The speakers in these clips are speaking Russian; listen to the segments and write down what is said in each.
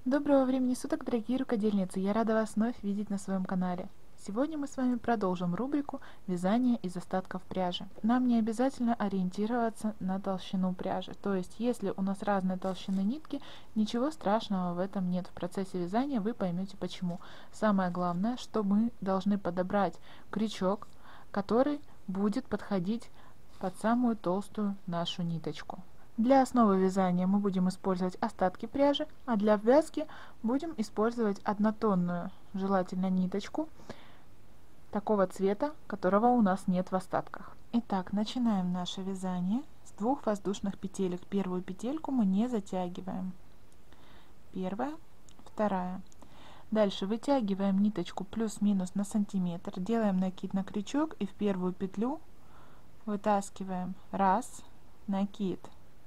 Доброго времени суток, дорогие рукодельницы! Я рада вас вновь видеть на своем канале. Сегодня мы с вами продолжим рубрику «Вязание из остатков пряжи». Нам не обязательно ориентироваться на толщину пряжи, то есть если у нас разная толщина нитки, ничего страшного в этом нет. В процессе вязания вы поймете почему. Самое главное, что мы должны подобрать крючок, который будет подходить под самую толстую нашу ниточку. Для основы вязания мы будем использовать остатки пряжи, а для вязки будем использовать однотонную, желательно ниточку, такого цвета, которого у нас нет в остатках. Итак, начинаем наше вязание с двух воздушных петелек. Первую петельку мы не затягиваем. Первая, вторая. Дальше вытягиваем ниточку плюс-минус на сантиметр, делаем накид на крючок и в первую петлю вытаскиваем раз, накид,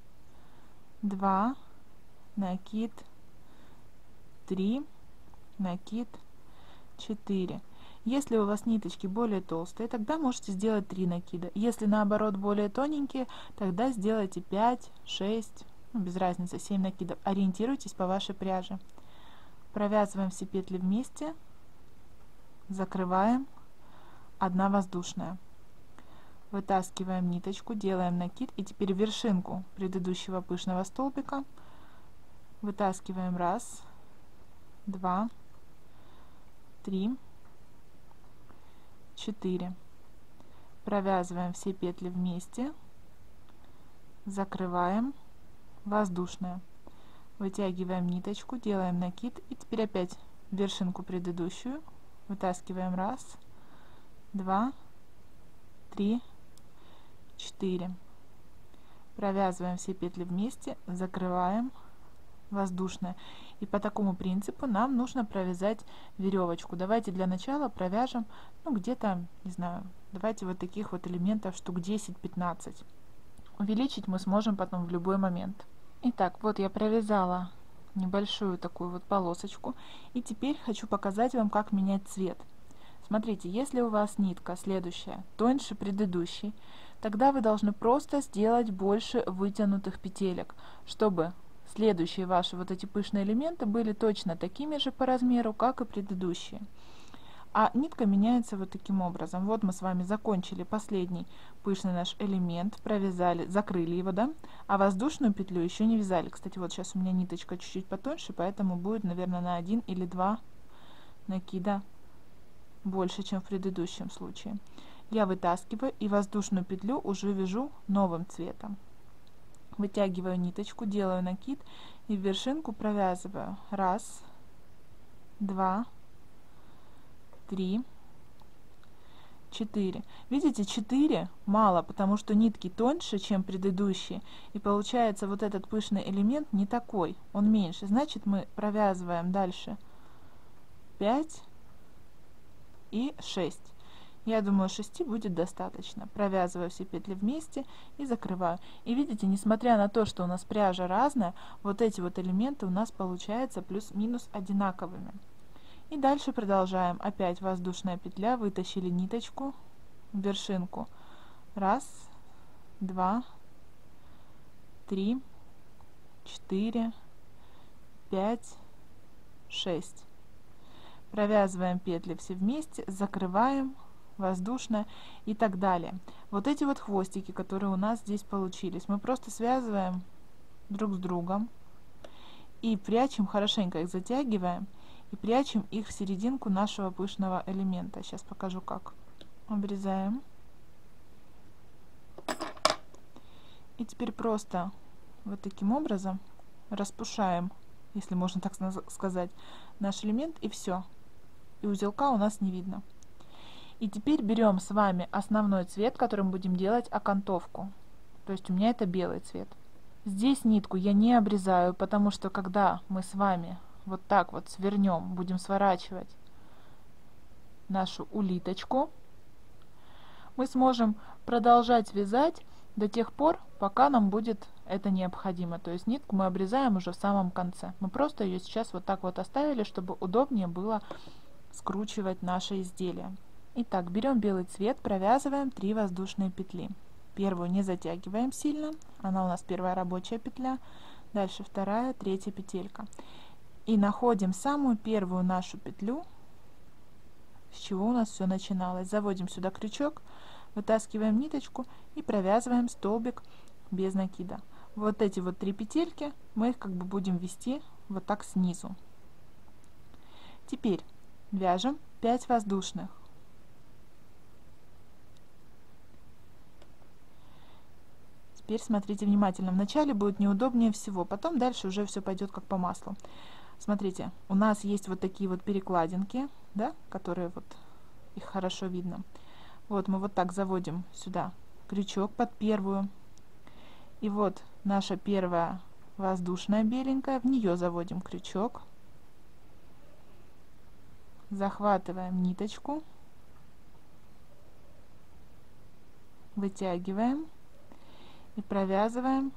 2, накид, 3, накид, 4. Если у вас ниточки более толстые, тогда можете сделать 3 накида. Если наоборот более тоненькие, тогда сделайте 5, 6, без разницы, 7 накидов. Ориентируйтесь по вашей пряже. Провязываем все петли вместе, закрываем, 1 воздушная. Вытаскиваем ниточку, делаем накид и теперь вершинку предыдущего пышного столбика вытаскиваем 1, 2, 3, 4. Провязываем все петли вместе, закрываем, воздушная. Вытягиваем ниточку, делаем накид и теперь опять вершинку предыдущую вытаскиваем 1, 2, 3, 4. Провязываем все петли вместе, закрываем, воздушная. И по такому принципу нам нужно провязать веревочку. Давайте для начала провяжем, где-то, не знаю, давайте вот таких вот элементов штук 10-15. Увеличить мы сможем потом в любой момент. Итак, вот я провязала небольшую такую вот полосочку. И теперь хочу показать вам, как менять цвет. Смотрите, если у вас нитка следующая тоньше предыдущей, тогда вы должны просто сделать больше вытянутых петелек, чтобы следующие ваши вот эти пышные элементы были точно такими же по размеру, как и предыдущие. А нитка меняется вот таким образом. Вот мы с вами закончили последний пышный наш элемент, провязали, закрыли его, да? А воздушную петлю еще не вязали. Кстати, вот сейчас у меня ниточка чуть-чуть потоньше, поэтому будет, наверное, на 1 или 2 накида больше, чем в предыдущем случае. Я вытаскиваю и воздушную петлю уже вяжу новым цветом. Вытягиваю ниточку, делаю накид и в вершинку провязываю 1, 2, 3, 4. Видите, 4 мало, потому что нитки тоньше, чем предыдущие, и получается вот этот пышный элемент не такой, он меньше. Значит, мы провязываем дальше 5 и 6. Я думаю, 6 будет достаточно. Провязываю все петли вместе и закрываю. И видите, несмотря на то, что у нас пряжа разная, вот эти вот элементы у нас получаются плюс-минус одинаковыми. И дальше продолжаем. Опять воздушная петля, вытащили ниточку, вершинку. 1, 2, 3, 4, 5, 6. Провязываем петли все вместе, закрываем, воздушная и так далее. Вот эти вот хвостики, которые у нас здесь получились, мы просто связываем друг с другом и прячем, хорошенько их затягиваем и прячем их в серединку нашего пышного элемента. Сейчас покажу как. Обрезаем. И теперь просто вот таким образом распушаем, если можно так сказать, наш элемент, и все. И узелка у нас не видно. И теперь берем с вами основной цвет, которым будем делать окантовку. То есть у меня это белый цвет. Здесь нитку я не обрезаю, потому что когда мы с вами вот так вот свернем, будем сворачивать нашу улиточку, мы сможем продолжать вязать до тех пор, пока нам будет это необходимо. То есть нитку мы обрезаем уже в самом конце. Мы просто ее сейчас вот так вот оставили, чтобы удобнее было скручивать наше изделие. Итак, берем белый цвет, провязываем 3 воздушные петли. Первую не затягиваем сильно, она у нас первая рабочая петля, дальше вторая, третья петелька. И находим самую первую нашу петлю, с чего у нас все начиналось. Заводим сюда крючок, вытаскиваем ниточку и провязываем столбик без накида. Вот эти вот 3 петельки мы их как бы будем вести вот так снизу. Теперь вяжем 5 воздушных. Теперь смотрите внимательно. Вначале будет неудобнее всего, потом дальше уже все пойдет как по маслу. Смотрите, у нас есть вот такие вот перекладинки, да, которые вот, их хорошо видно. Вот мы вот так заводим сюда крючок под первую. И вот наша первая воздушная беленькая, в нее заводим крючок. Захватываем ниточку. Вытягиваем. И провязываем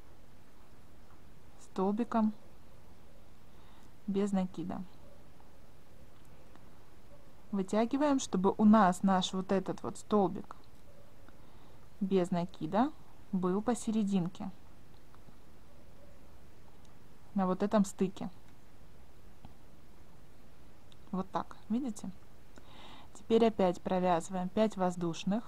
столбиком без накида. Вытягиваем, чтобы у нас наш вот этот вот столбик без накида был посерединке, на вот этом стыке. Вот так, видите? Теперь опять провязываем 5 воздушных.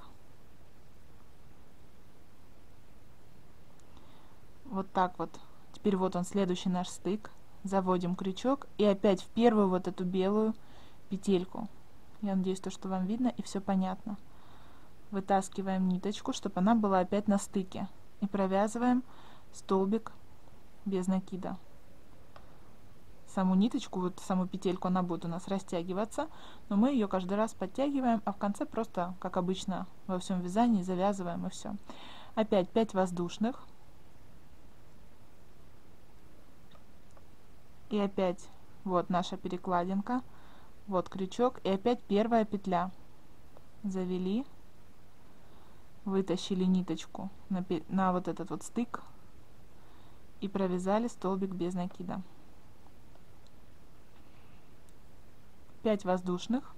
Вот так вот. Теперь вот он, следующий наш стык. Заводим крючок и опять в первую вот эту белую петельку. Я надеюсь, что вам видно и все понятно. Вытаскиваем ниточку, чтобы она была опять на стыке. И провязываем столбик без накида. Саму ниточку, вот саму петельку, она будет у нас растягиваться, но мы ее каждый раз подтягиваем, а в конце просто, как обычно во всем вязании, завязываем и все. Опять 5 воздушных. И опять вот наша перекладинка, вот крючок, и опять первая петля. Завели, вытащили ниточку на вот этот вот стык и провязали столбик без накида. 5 воздушных.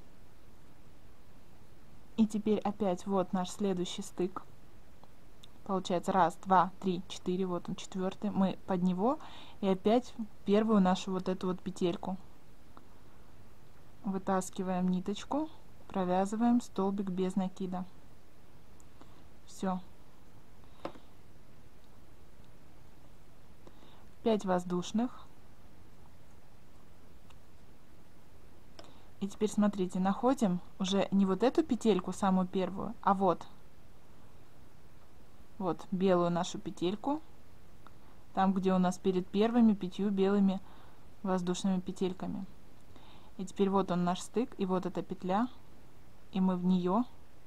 И теперь опять вот наш следующий стык. Получается 1, 2, 3, 4, вот он, 4. Мы под него и опять первую нашу вот эту вот петельку. Вытаскиваем ниточку, провязываем столбик без накида. Все. 5 воздушных. И теперь смотрите, находим уже не вот эту петельку, самую первую, а вот белую нашу петельку, там, где у нас перед первыми 5 белыми воздушными петельками. И теперь вот он наш стык, и вот эта петля, и мы в нее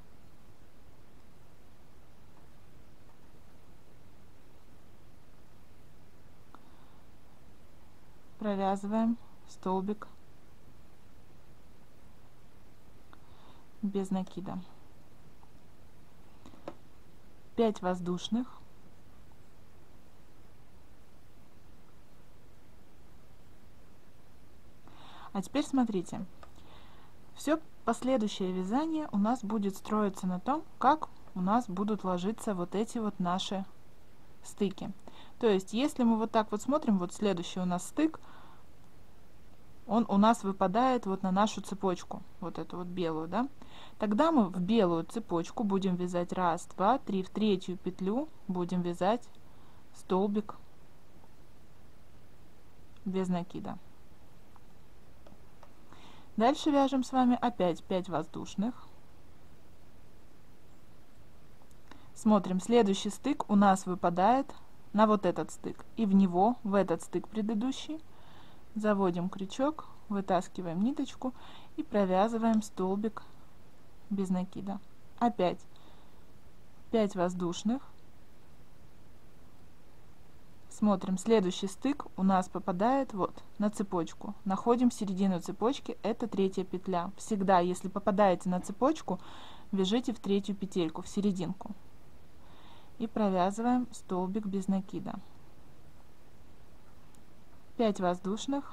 провязываем столбик без накида. 5 воздушных. А теперь смотрите, все последующее вязание у нас будет строиться на том, как у нас будут ложиться вот эти вот наши стыки. То есть, если мы вот так вот смотрим, вот следующий у нас стык, он у нас выпадает вот на нашу цепочку, вот эту вот белую, да. Тогда мы в белую цепочку будем вязать 1, 2, 3, в третью петлю будем вязать столбик без накида. Дальше вяжем с вами опять 5 воздушных. Смотрим, следующий стык у нас выпадает на вот этот стык, и в него, в этот стык предыдущий, заводим крючок, вытаскиваем ниточку и провязываем столбик без накида. Опять 5 воздушных. Смотрим, следующий стык у нас попадает вот на цепочку. Находим середину цепочки, это третья петля. Всегда, если попадаете на цепочку, вяжите в третью петельку, в серединку. И провязываем столбик без накида. 5 воздушных.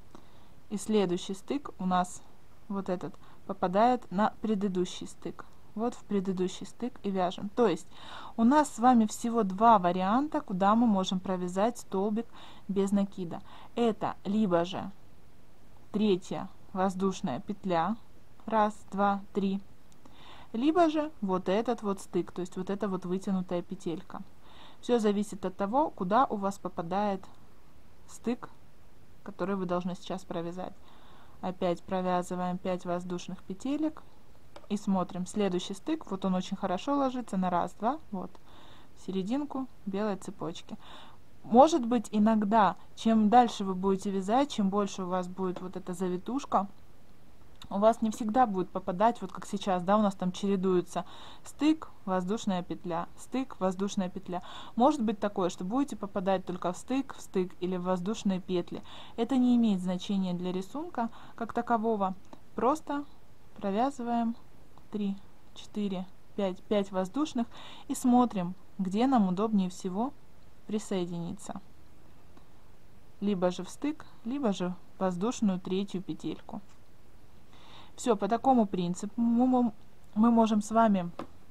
И следующий стык у нас вот этот попадает на предыдущий стык. вот в предыдущий стык и вяжем. То есть у нас с вами всего два варианта, куда мы можем провязать столбик без накида. Это либо же третья воздушная петля, раз, два, три, либо же вот этот вот стык, то есть вот эта вот вытянутая петелька. Все зависит от того, куда у вас попадает стык, который вы должны сейчас провязать. Опять провязываем 5 воздушных петелек и смотрим следующий стык. Вот он очень хорошо ложится на раз, два, вот в серединку белой цепочки. Может быть, иногда, чем дальше вы будете вязать, чем больше у вас будет вот эта завитушка, у вас не всегда будет попадать, вот как сейчас, да, у нас там чередуется стык, воздушная петля, стык, воздушная петля. Может быть такое, что будете попадать только в стык или в воздушные петли. Это не имеет значения для рисунка как такового. Просто провязываем 3, 4, 5 воздушных и смотрим, где нам удобнее всего присоединиться. Либо же в стык, либо же в воздушную третью петельку. Все, по такому принципу мы можем с вами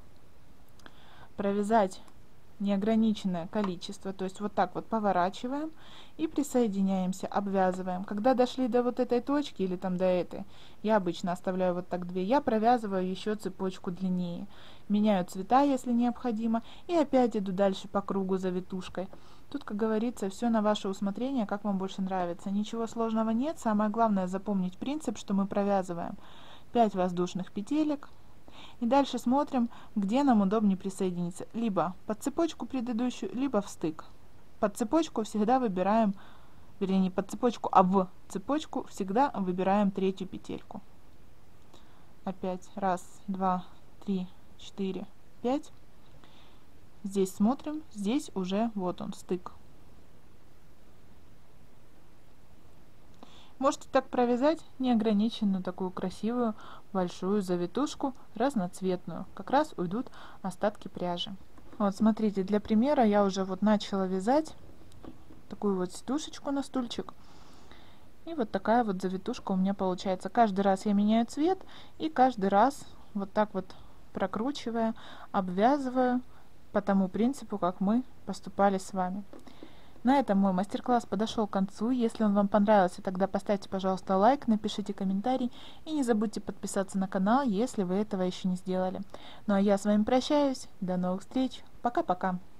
провязать неограниченное количество, то есть вот так вот поворачиваем и присоединяемся, обвязываем. Когда дошли до вот этой точки или там до этой, я обычно оставляю вот так 2, я провязываю еще цепочку длиннее, меняю цвета, если необходимо, и опять иду дальше по кругу завитушкой. Тут, как говорится, все на ваше усмотрение, как вам больше нравится. Ничего сложного нет, самое главное запомнить принцип, что мы провязываем 5 воздушных петелек. И дальше смотрим, где нам удобнее присоединиться. Либо под цепочку предыдущую, либо в стык. Под цепочку всегда выбираем, вернее не под цепочку, а в цепочку всегда выбираем третью петельку. Опять раз, два, три, 4, 5. Здесь смотрим, здесь уже вот он стык. Можете так провязать неограниченную такую красивую большую завитушку разноцветную. Как раз уйдут остатки пряжи. Вот смотрите, для примера я уже вот начала вязать такую вот сидушечку на стульчик. И вот такая вот завитушка у меня получается. Каждый раз я меняю цвет и каждый раз вот так вот прокручивая, обвязываю по тому принципу, как мы поступали с вами. На этом мой мастер-класс подошел к концу. Если он вам понравился, тогда поставьте, пожалуйста, лайк, напишите комментарий и не забудьте подписаться на канал, если вы этого еще не сделали. Ну а я с вами прощаюсь. До новых встреч. Пока-пока.